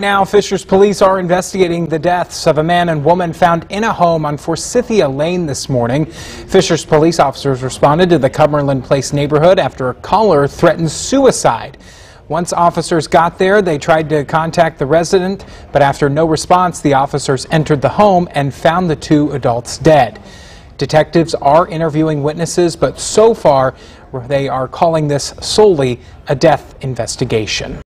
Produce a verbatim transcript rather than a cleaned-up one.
Now, Fishers police are investigating the deaths of a man and woman found in a home on Forsythia Lane this morning. Fishers police officers responded to the Cumberland Place neighborhood after a caller threatened suicide. Once officers got there, they tried to contact the resident, but after no response, the officers entered the home and found the two adults dead. Detectives are interviewing witnesses, but so far they are calling this solely a death investigation.